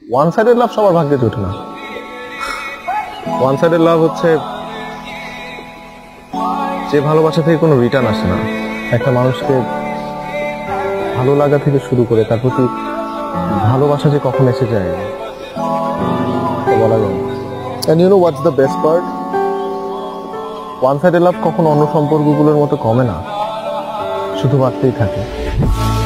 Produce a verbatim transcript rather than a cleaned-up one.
One sided লাভ সবার ভাগ্যে জোটে না। ওয়ান সাইডেড লাভ হচ্ছে যে ভালোবাসা থেকে কোনো রিটার্ন আসে না। একটা মানুষকে ভালো লাগা থেকে শুরু করে তার প্রতি ভালোবাসা যে কখন এসে যায় বলা যায় না। And you know what's the best part? One sided love কখনো অন্য সম্পর্কগুলোর মতো কমে না, শুধু বাড়তেই থাকে।